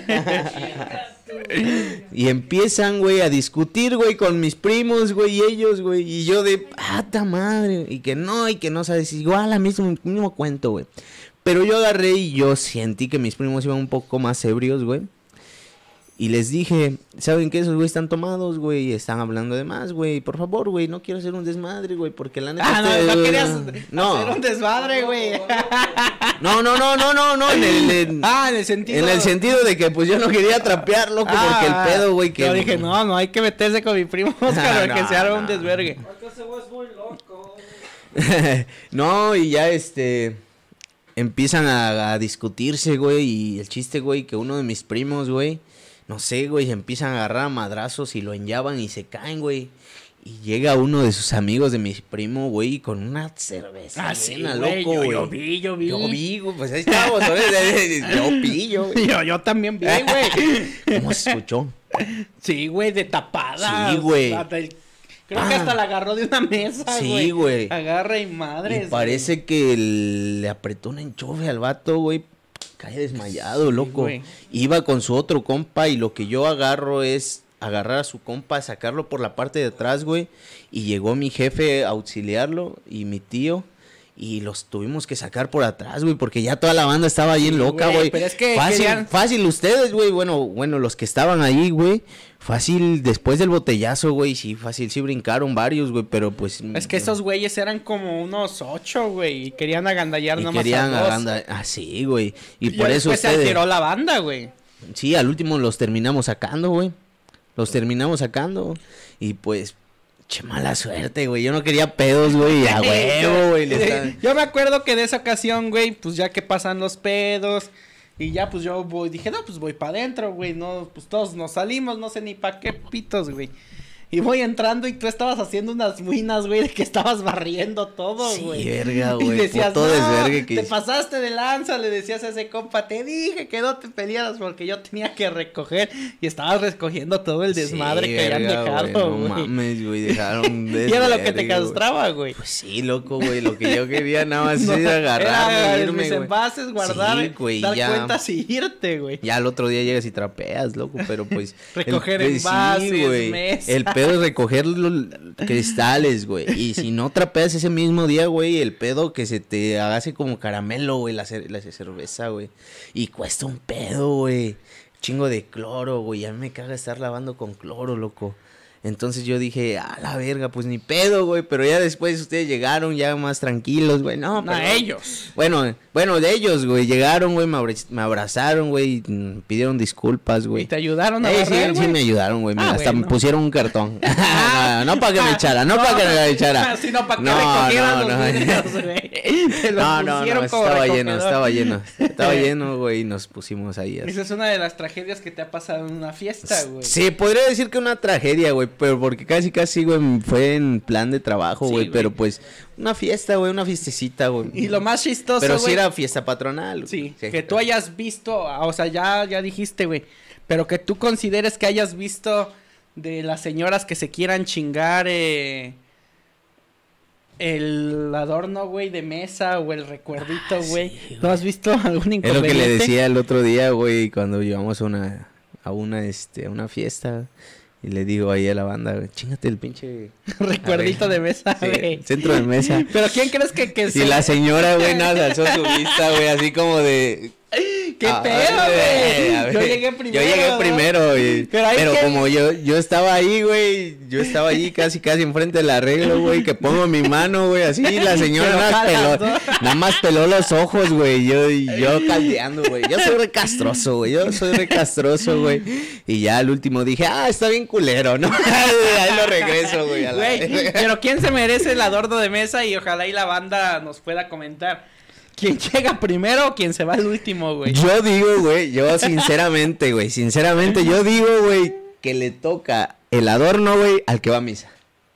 Y empiezan, güey, a discutir, güey, con mis primos, güey, y ellos, güey. Y yo de, ¡ata madre! Y que no, y que no, sabes, igual a mismo, mismo cuento, güey. Pero yo agarré y yo sentí que mis primos iban un poco más ebrios, güey. Y les dije, ¿saben qué? Esos güey están tomados, güey, y están hablando de más, güey. Por favor, güey, no quiero hacer un desmadre, güey, porque la neta... Ah, no, este- no querías no. hacer un desmadre, güey. No, no, no, no, no, no, en el... en- Ah, en el sentido... En el sentido de que pues yo no quería trapear, loco, porque el pedo, güey, que... Yo dije, no, no hay que meterse con mi primo Oscar, No, que se arma un no. desvergue. No, y ya este empiezan a, a discutirse, güey, y el chiste, güey, que uno de mis primos, güey, no sé, güey, empiezan a agarrar a madrazos y lo enllavan y se caen, güey. Y llega uno de sus amigos de mi primo, güey, con una cerveza Ah, sí, llena, güey, loco, yo, güey. yo vi, yo vi. Yo vi, güey, pues ahí estábamos, ¿sabes? Yo pillo, güey. Yo, yo también vi, güey. ¿Cómo se escuchó? Sí, güey, de tapada. Sí, güey. Hasta el- Creo que Ah. hasta la agarró de una mesa, Sí, güey. güey. Agarra y madres. Y parece que el- le apretó un enchufe al vato, güey. Cae desmayado, Sí, loco. güey. Iba con su otro compa y lo que yo agarro es agarrar a su compa, sacarlo por la parte de atrás, güey. Y llegó mi jefe a auxiliarlo y mi tío. Y los tuvimos que sacar por atrás, güey, porque ya toda la banda estaba bien Sí, loca, güey, güey. pero es que Fácil, querían- fácil ustedes, güey. Bueno, bueno, los que estaban ahí, güey. Fácil, después del botellazo, güey, sí, fácil, sí brincaron varios, güey, pero pues... Es que esos güeyes eran como unos ocho, güey, y querían agandallar y nomás querían a dos. aganda- ah, sí, güey. Y, Y por eso después se ustedes... alteró la banda, güey. Sí, al último los terminamos sacando, güey. Los terminamos sacando. Y pues, che, mala suerte, güey. Yo no quería pedos, güey. A huevo, güey. le está- Yo me acuerdo que de esa ocasión, güey, pues ya que pasan los pedos y ya pues yo voy, dije, no, pues voy para adentro, güey, no, pues todos nos salimos, no sé ni pa' qué pitos, güey. Y voy entrando y tú estabas haciendo unas muinas, güey, de que estabas barriendo todo, Sí, güey. verga, Y güey, decías, puto no, desvergue que te hice". pasaste de lanza, le decías a ese compa, te dije que no te pelearas porque yo tenía que recoger. Y estabas recogiendo todo el desmadre Sí, que habían verga, dejado, güey. güey. No mames, güey, dejaron Y era lo que te desvergue, güey. castraba, güey. Pues sí, loco, güey. Lo que yo quería nada más No, era agarrarme, era irme, mis güey. envases, guardar, Sí, güey, dar ya. cuentas y irte, güey. Ya al otro día llegas y trapeas, loco, pero pues... Recoger el, pues, envases, güey. mesas. El pedo es recoger los cristales, güey. Y si no trapeas ese mismo día, güey, el pedo que se te hace como caramelo, güey, la, cer- la cerveza, güey. Y cuesta un pedo, güey. Chingo de cloro, güey. A mí me caga estar lavando con cloro, loco. Entonces yo dije, a la verga, pues ni pedo, güey. Pero ya después ustedes llegaron ya más tranquilos, güey. No, No, pero... ellos. Bueno, bueno, de ellos, güey. Llegaron, güey, me, abra- me abrazaron, güey. y, mm, Pidieron disculpas, güey. Y te ayudaron a Eh, sí, barrer, sí güey. me ayudaron, güey. me- Ah, hasta bueno. me pusieron un cartón. no, no para que me echara, no, para que me echara. Sino para que No, recogieran no, los no. vidrios, güey. Te los No, no, no, pusieron como estaba lleno, recogedor. estaba lleno. Estaba lleno, güey, y nos pusimos ahí. así. Esa es una de las tragedias que te ha pasado en una fiesta, güey. Sí, podría decir que una tragedia, güey, pero porque casi, casi, güey, fue en plan de trabajo, Sí, güey, güey. pero pues, una fiesta, güey, una fiestecita, güey. Y lo más chistoso, Pero sí güey, era fiesta patronal. sí, güey. que tú hayas visto, o sea, ya, ya dijiste, güey, pero que tú consideres que hayas visto de las señoras que se quieran chingar, eh, el adorno, güey, de mesa o el recuerdito, Ah, güey. sí, güey. ¿No has visto algún Es inconveniente? lo que le decía el otro día, güey, cuando llevamos a una, a una, este, a una fiesta. Y le digo ahí a la banda, güey, chingate el pinche... Recuerdito de mesa, Sí, güey. centro de mesa. Pero ¿quién crees que, que Y la señora, güey, nada, alzó su vista, güey, así como de... ¿Qué Ah, pedo, eh, a güey? ver, Yo llegué primero. Yo llegué ¿no? primero, güey. Pero ahí Pero que- como yo, yo estaba ahí, güey, yo estaba allí casi, casi enfrente del arreglo, güey, que pongo mi mano, güey, así, la señora Pero nada más jalas, peló, ¿no? nada más peló los ojos, güey, yo, y yo caldeando, güey. Yo soy recastroso, güey, yo soy recastroso, güey. Y ya al último dije, ah, está bien culero, ¿no? Ahí lo regreso, güey, a la Güey, pero ¿quién se merece el adorno de mesa? Y ojalá y la banda nos pueda comentar. ¿Quién llega primero o quién se va al último, güey? Yo digo, güey, yo sinceramente, güey, sinceramente, yo digo, güey, que le toca el adorno, güey, al que va a misa.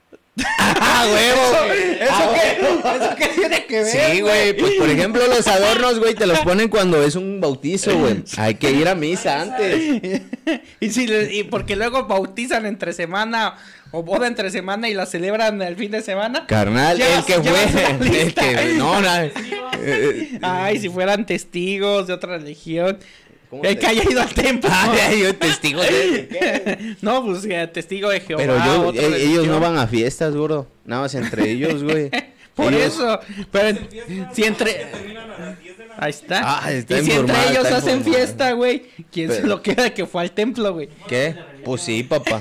¡Ah, huevo! güey! ¿Eso ¡Ah, qué? huevo! ¿Eso qué tiene que ver? Sí, güey, pues por ejemplo los adornos, güey, te los ponen cuando es un bautizo, güey. Hay que ir a misa antes. y si le- y porque luego bautizan entre semana o boda entre semana y la celebran el fin de semana. Carnal, el Llevas- que llevas la fue, el lista. que, no, no. eh, Ay, si fueran testigos de otra religión. ¿Cómo El te- que haya ido al templo. Ay, yo testigo de qué. No, pues eh, testigo de Jehová. Pero yo, otra eh, ellos religión. no van a fiestas, bro. Nada más entre ellos, güey. Por Ellos- eso. Pero en- si entre. Ahí está. Ah, está y si entre informada, ellos está hacen informada. fiesta, güey, ¿quién se Pero- lo queda de que fue al templo, güey? ¿Qué? Pues sí, papá.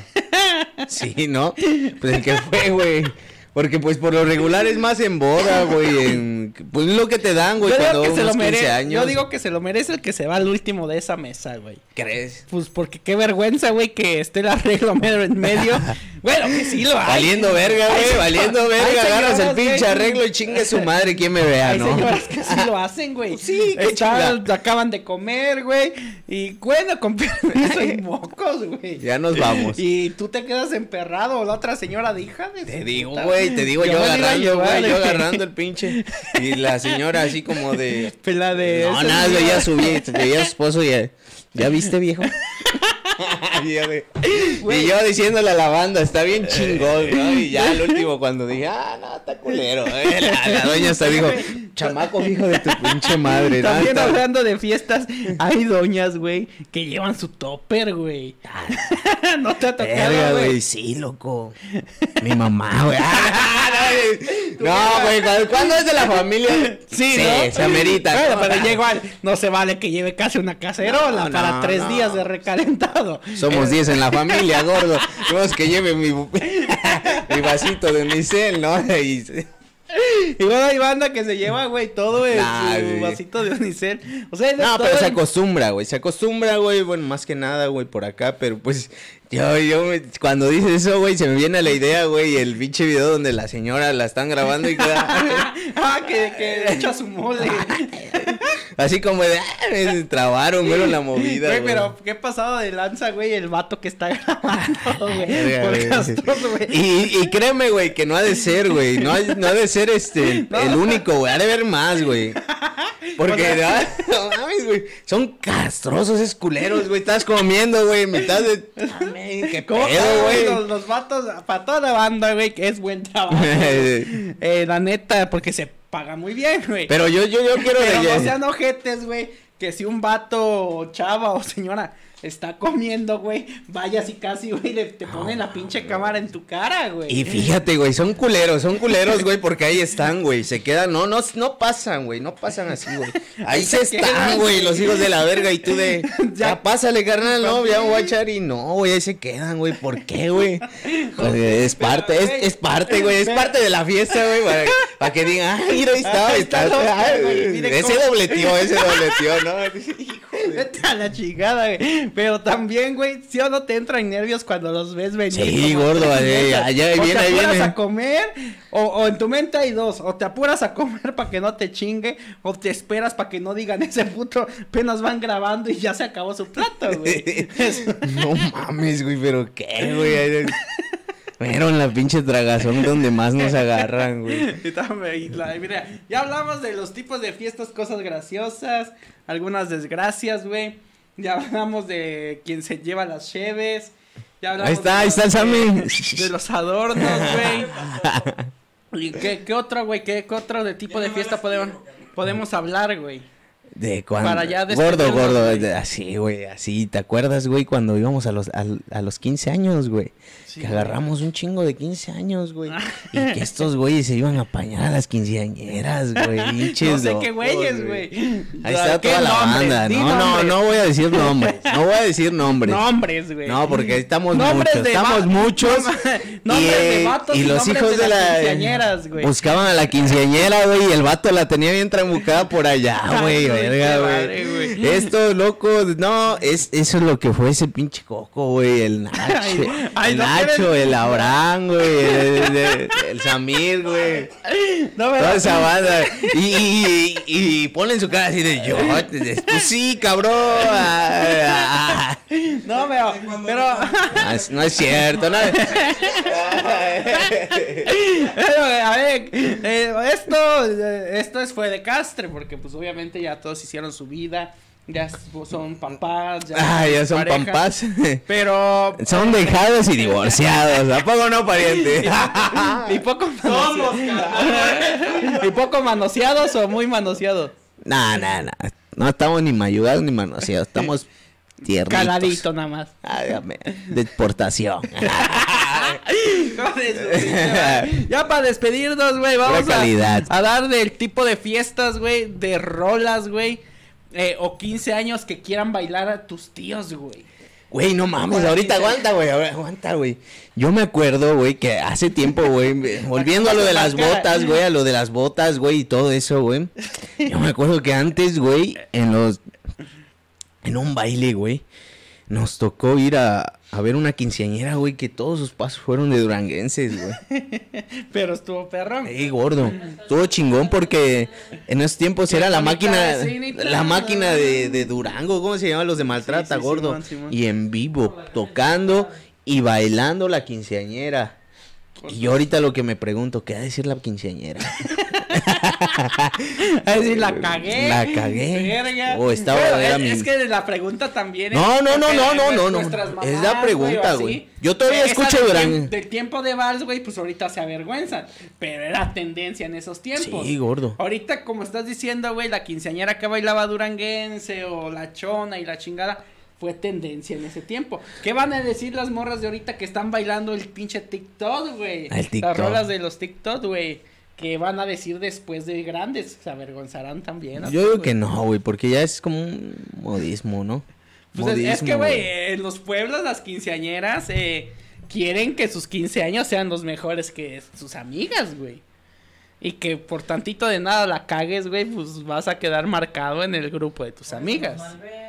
Sí, ¿no? Pues el que fue, güey. Porque pues por lo regular es más en boda, güey, en... Pues lo que te dan, güey, Yo digo cuando que se lo unos quince merece. años. Yo digo que se lo merece el que se va al último de esa mesa, güey. ¿Crees? Pues porque qué vergüenza, güey, que esté el arreglo medio en medio. Bueno, que sí lo hay. Valiendo verga, Hay güey, señor- valiendo hay verga, agarras el señoras, pinche güey. arreglo y chingue su madre, quien me vea, Hay ¿no? señoras que sí lo hacen, güey. Sí, qué Están- acaban de comer, güey. Y bueno, con permiso y mocos, güey. Ya nos vamos. Y tú te quedas emperrado, o la otra señora de hija de Te su digo, puta. güey, te digo yo, me la iba a agarrando, llevar, güey, yo güey. agarrando el pinche. Y la señora así como de... Pela de. No, esa nada, señora. veía a su vie- veía a su esposo y ya, ¿ya viste, viejo? y, yo de- y yo diciéndole a la banda, está bien chingón, ¿no? Y ya al último cuando dije, ah, no, está culero. eh, La, la doña hasta dijo, chamaco, hijo de tu pinche madre. ¿no? También Está- hablando de fiestas, hay doñas, güey, que llevan su topper, güey. no te ha tocado, Verga, güey. güey, sí, loco. Mi mamá, güey. culera. No, güey, ¿cuándo, ¿cuándo es de la familia? Sí, sí, ¿no? se amerita. Bueno, ¿no? pero ya igual, no se vale que lleve casi una cacerola No, para no, tres no. días de recalentado. Somos diez en la familia, gordo. Tenemos que lleve mi, mi vasito de unicel, ¿no? Y... Y bueno, hay banda que se lleva, güey, todo en Nah, su sí. vasito de unicel. O sea, es de No, todo pero se el- acostumbra, güey, se acostumbra, güey, bueno, más que nada, güey, por acá, pero pues, yo, yo, me- cuando dices eso, güey, se me viene a la idea, güey, el pinche video donde la señora la están grabando y queda Ah, que, que echa su mole. así como de, ah, me trabaron, güey, la movida, Güey, güey. pero qué pasado de lanza, güey, el vato que está grabando, güey. Verga, Por güey. castroso, güey. Y, y créeme, güey, que no ha de ser, güey, no ha, no ha de ser este, No. el único, güey, ha de haber más, güey. Porque, O sea, no, no mames, güey, son castrosos esos culeros, güey, estás comiendo, güey, mitad de, mames, qué ¿Cómo pedo, que, güey. Los, los vatos, para toda la banda, güey, que es buen trabajo. güey. eh, la neta, porque se paga muy bien, güey. Pero yo, yo, yo quiero Pero de- no sean ojetes, güey, que si un vato, chava o señora está comiendo, güey, vaya así casi, güey, le te ponen la pinche cámara en tu cara, güey. Y fíjate, güey, son culeros, son culeros, güey, porque ahí están, güey, se quedan, no, no, no pasan, güey, no pasan así, güey. Ahí se se están, quedan, güey, güey. los hijos de la verga, y tú de, Ya. ya pásale, carnal, no, ya me voy a echar, y no, güey, ahí se quedan, güey, ¿por qué, güey? Pues, es parte, es, es parte, güey, es parte de la fiesta, güey, para, para que digan, ay, mira, ahí está, Ahí ahí está está, loca, ay, güey, mire ese cómo- dobleteó, ese dobleteó, ¿no? Hijo de... Vete a la chingada, güey. Pero también, güey, ¿sí o no te entran nervios cuando los ves venir? Sí, como gordo, tres ahí- mesas? allá O viene, te ahí apuras viene. a comer, o, o en tu mente hay dos. O te apuras a comer para que no te chingue, o te esperas para que no digan ese puto, apenas van grabando y ya se acabó su plato, güey. Eso. No mames, güey, pero qué, güey. Fueron la pinche tragazón donde más nos agarran, güey. Y también, y la- mira, ya hablamos de los tipos de fiestas, cosas graciosas, algunas desgracias, güey. Ya hablamos de quien se lleva las cheves. Ya hablamos Ahí está, de ahí los- está el Sammy. De, de los adornos, güey. ¿Y qué, qué otro, güey? ¿Qué, qué otro de tipo de fiesta podemos, podemos hablar, güey? De cuando. Para ya gordo, despedirnos, gordo. güey. de- Así, güey, así. ¿Te acuerdas, güey, cuando íbamos a los, a, a los quince años, güey? Sí, que güey. agarramos un chingo de quince años, güey. Y que estos güeyes se iban a apañar a las quinceañeras, güey. No Pinches sé qué locos, güeyes, güey. Ahí está ¿Qué toda la nombres? banda. Di No, no, nombres. no voy a decir nombres. No voy a decir nombres. Nombres, güey. No, porque estamos Nombres muchos, de estamos va- muchos. Nombres y, de vatos y y los nombres hijos de de, las la quinceañeras, güey. buscaban a la quinceañera, güey, y el vato la tenía bien tramucada por allá, güey, Ay, güey, verga, qué madre, güey. güey. Estos locos, no, es eso es lo que fue ese pinche Coco, güey, el Nacho, Ay, ay, el no Nacho, quieres- el Abraham, güey, el, el- el- el Samir, güey. No me Toda esa banda. Y, y, y, y ponen su cara así de yo. Pues sí, cabrón. Ah, ah, No, pero, pero, ah. No es cierto, no. pero, a ver, eh, esto, eh, esto es, fue de castre, porque pues obviamente ya todos hicieron su vida, ya son papás, ya, Ah, ya son pareja, pampas. pero Son dejados y divorciados. ¿A poco no, pariente? y poco manoseados, y poco manoseados o muy manoseados, No, no, no. No estamos ni mayugados ni manoseados. Estamos tiernitos. caladito nada más. Hágame. De exportación. Hijo de su pinche madre. Ya para despedirnos, güey, vamos Pura calidad. a, a dar del tipo de fiestas, güey, de rolas, güey, eh, o quince años que quieran bailar a tus tíos, güey. Güey, no mames, Ahora ahorita sí, aguanta, güey, ahora aguanta, güey. Yo me acuerdo, güey, que hace tiempo, güey, volviendo a lo de las botas, güey, a lo de las botas, güey, y todo eso, güey. Yo me acuerdo que antes, güey, en los, en un baile, güey, nos tocó ir a, a ver una quinceañera, güey, que todos sus pasos fueron de duranguenses, güey. Pero estuvo perrón. Ey, gordo, estuvo chingón porque en esos tiempos era la Bonita máquina, vecinita. la máquina de, de Durango, ¿cómo se llaman los de Maltrata, Sí, sí, gordo? Simón, Simón. Y en vivo, tocando y bailando la quinceañera. Y yo ahorita lo que me pregunto, ¿qué va a decir la quinceañera? Es decir, la cagué. La cagué. Verga. O estaba- Pero era es, mi- es que la pregunta también No, no, no, porque, no, no, pues, no, no. nuestras Es mamás, la pregunta, o güey. así, Yo todavía esa escucho del Duran- tiemp- Del tiempo de vals, güey, pues ahorita se avergüenzan. Pero era tendencia en esos tiempos. Sí, gordo. Ahorita, como estás diciendo, güey, la quinceañera que bailaba duranguense o la chona y la chingada. Fue tendencia en ese tiempo. ¿Qué van a decir las morras de ahorita que están bailando el pinche TikTok, güey? El TikTok. Las rolas de los TikTok, güey. ¿qué van a decir después de grandes? ¿Se avergonzarán también? Yo digo que no, güey, porque ya es como un modismo, ¿no? Pues es, Modismo, es que, güey, en los pueblos las quinceañeras eh, quieren que sus quince años sean los mejores que sus amigas, güey. Y que por tantito de nada la cagues, güey, pues vas a quedar marcado en el grupo de tus amigas.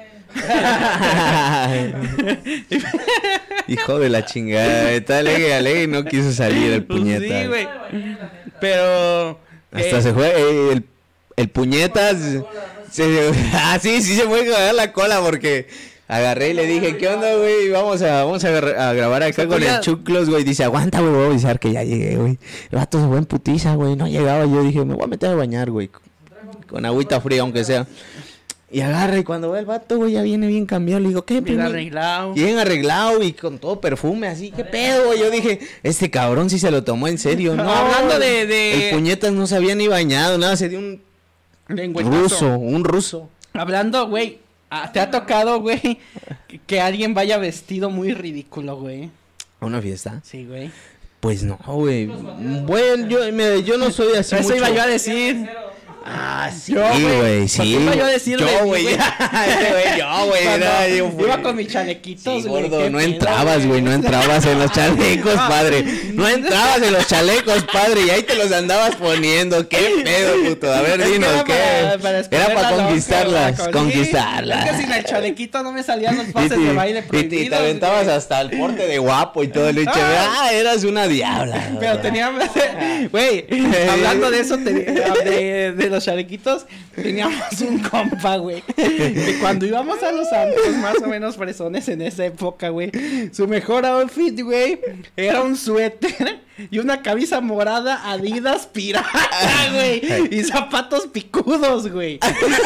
Hijo de la chingada, está alegre, alegre y no quiso salir el Pues puñeta. sí, güey. Pero... Hasta eh, se fue eh, el, el puñetas. Se, ah, sí, sí se fue a cagar la cola porque agarré y le dije, ¿qué onda, güey? Vamos a, vamos a, agarrar- a grabar acá Se con ponía- el Chuclos, güey. Dice, aguanta, güey, voy a avisar que ya llegué, güey. El vato se fue en putiza, güey, no llegaba. Yo dije, me voy a meter a bañar, güey. Con agüita fría, aunque sea. Y agarra y cuando ve el vato, güey, ya viene bien cambiado. Le digo, ¿qué, bien primo? arreglado. Bien arreglado y con todo perfume, así, ¿qué pedo, güey? Yo dije, este cabrón sí se lo tomó en serio, ¿no? Hablando de- de- El puñetas no se había ni bañado, nada, se dio un Lengüetazo. ruso, un ruso. Hablando, güey, ah, ¿te ha tocado, güey, que, que alguien vaya vestido muy ridículo, güey? ¿A una fiesta? Sí, güey. Pues no, güey. Bueno, yo, mira, yo no soy así Eso mucho. iba yo a decir. Ah, sí, Yo, güey. güey, sí. ¿Por qué iba yo a decir de Yo, mí, güey, güey? Este güey, yo, güey. Cuando era yo, güey. iba con mis chalequitos, Sí, güey. gordo, qué no pedo, entrabas, güey, no entrabas en los chalecos, padre. No entrabas en los chalecos, padre, y ahí te los andabas poniendo. ¿Qué pedo, puto? A ver, Es que dinos, era ¿qué? para- para Era esconder para la loca, conquistarlas, güey, conquistarlas. Es que sin el chalequito no me salían los Y pases te, de baile y te- y prohibidos. te aventabas güey. hasta el porte de guapo y todo el hecho. Ah, eras una diabla. Pero teníamos, güey, hablando de eso, te- de, de los chalequitos, teníamos un compa, güey, que cuando íbamos a los antros, más o menos fresones en esa época, güey, su mejor outfit, güey, era un suéter y una camisa morada Adidas pirata, güey, y zapatos picudos, güey.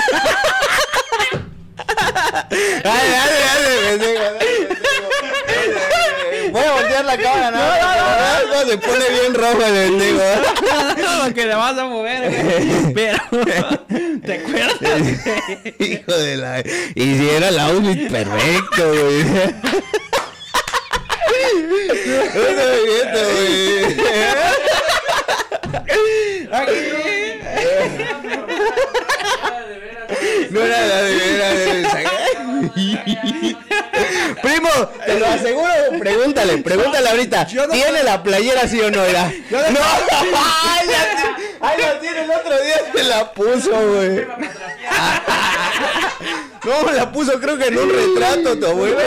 Dale, dale, dale, pendejo, dale, pendejo. Voy a voltear la cámara, ¿no? No, no, no, se pone bien rojo el pendejo. Porque le vas a mover, güey. Pero, ¿te acuerdas, güey? Hijo de la... Y si era el outfit perfecto, güey. No te miento, güey. No era la de veras. Primo, te lo aseguro, pregúntale, pregúntale ahorita. ¿Tiene la playera sí o no era? No, ay, la tiene, ay, la tiene, el otro día se la puso, güey. No, la puso creo que en un retrato, tu abuelo.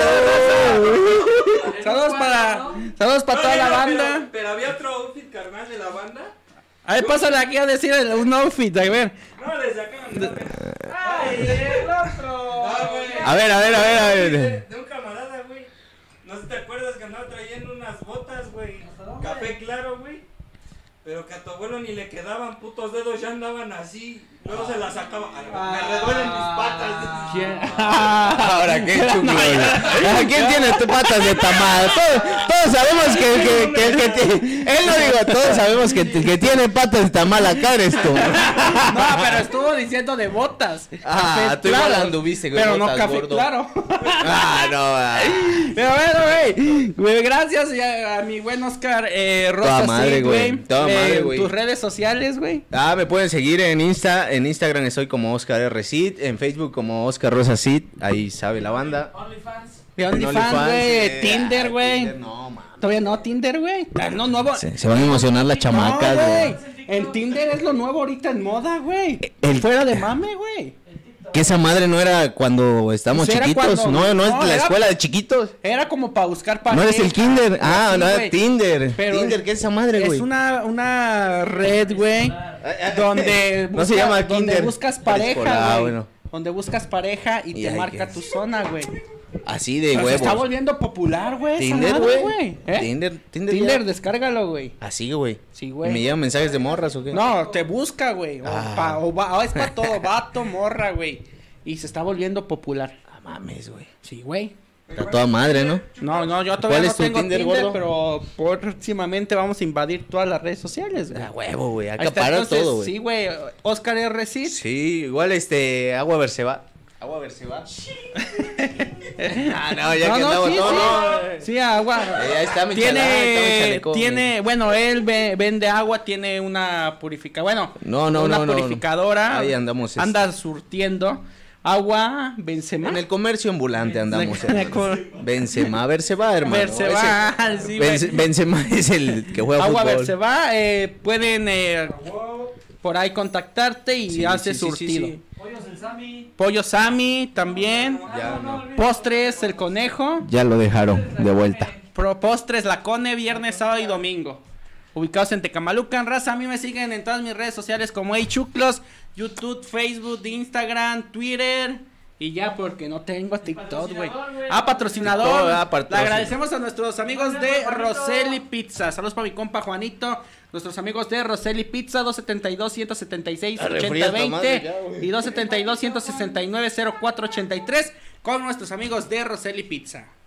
Saludos para, saludos para toda la banda. Pero había otro outfit carnal de la banda. A ver, pásale aquí a decir el- un outfit, a ver. No, le sacaron. ¡Ay, el otro! A ver, a ver, a ver, a ver. De, de un camarada, güey. No sé si te acuerdas que andaba trayendo unas botas, güey. Café claro, güey. Pero que a tu abuelo ni le quedaban putos dedos, ya andaban así. Luego se las sacaba. Ay, me reduelen mis patas. ¿Quién? Ahora, qué chulo. ¿A quién tiene tus patas de tamal? Todos, todos sabemos que, que, que, que ti- él no digo, todos sabemos que, que tiene patas de tamal, acá eres tú. No, pero estuvo diciendo de botas. Ah, Café tú igual claro, anduviste con pero no botas, café gordo. claro. Ah, no, ah. Pero bueno, güey, güey, gracias ya a mi buen Oscar eh, Rosa. Toda madre, sí, güey, toda madre, güey. Tus redes sociales, güey. Ah, me pueden seguir en Insta, en Instagram estoy como Oscar R. Cid, en Facebook como Oscar Rosa Cid, ahí sabe la banda. De En OnlyFans, güey, eh, Tinder, ah, güey. Tinder, no, man. Todavía no, Tinder, güey. Ah, No, nuevo. Se, se van a emocionar las chamacas, No, güey. En Tinder es lo nuevo ahorita en moda, güey. El- Fuera de mame, güey. Que esa madre no era cuando estábamos Pues era chiquitos, cuando- no, no es no, la era- escuela de chiquitos. Era como para buscar No pareja. eres el kinder, ah, Sí, no, güey. Tinder. Pero Tinder, ¿qué es esa madre, güey? Es una, una red, güey, donde No se llama donde Kinder. buscas Preescolar, pareja, güey. bueno. Donde buscas pareja y Y te ahí marca que- tu zona, güey. Así de Pero se huevos. está volviendo popular, güey. esa Tinder, madre, güey. ¿Eh? Tinder, Tinder. Tinder, ya. descárgalo, güey. Así, güey. Sí, ¿Y güey. me llegan mensajes de morras o qué? No, te busca, güey. O, Ah. pa- o va- o es para todo, vato, morra, güey. Y se está volviendo popular. Ah, mames, güey. Sí, güey. Está toda madre, ¿no? No, no, yo ¿Cuál todavía no es tu tengo Tinder, Tinder, gordo? pero próximamente vamos a invadir todas las redes sociales, güey. Ah, huevo, güey. Ahí está, Acapara entonces, todo, güey. Sí, güey. Oscar R. Cid. Sí, igual este, Agua Verseba. Agua Berseba. Ah, no, ya No, que no, andamos sí, todos. sí. Sí, agua. Eh, ahí está mi chalán, ahí está mi Tiene, chaleco, tiene, bueno, él ve- vende agua, tiene una purificadora, bueno, No, no, una no, no, no. purificadora. Ahí andamos, este. Anda surtiendo agua, Benzema. En el comercio ambulante andamos. En el hermano. co- Benzema, Berseba, hermano. Benzema, Ese- sí, güey. Benze- Benzema es el que juega Agua fútbol. Berseba, eh, pueden eh, por ahí contactarte y Sí, hace sí, sí, sí, surtido. sí. Pollos el Sammy. Pollo Sammy también. Ya, no. Postres, el conejo. Ya lo dejaron de vuelta. Pro postres, la Cone, viernes, sábado y domingo. Ubicados en Tecamalucan, raza. A mí me siguen en todas mis redes sociales como Hey Chuclos, YouTube, Facebook, Instagram, Twitter. Y ya, porque no tengo TikTok, güey. Ah, patrocinador. TikTok, ah, Le patrocinador. agradecemos a nuestros amigos de Roseli Pizza. Saludos para mi compa Juanito. Nuestros amigos de Roseli Pizza, dos setenta y dos, ciento setenta y seis, Ah, ochenta refrías tu madre veinte ya, güey. y dos setenta y dos, ciento sesenta y nueve, cero cuatro ochenta y tres con nuestros amigos de Roseli Pizza.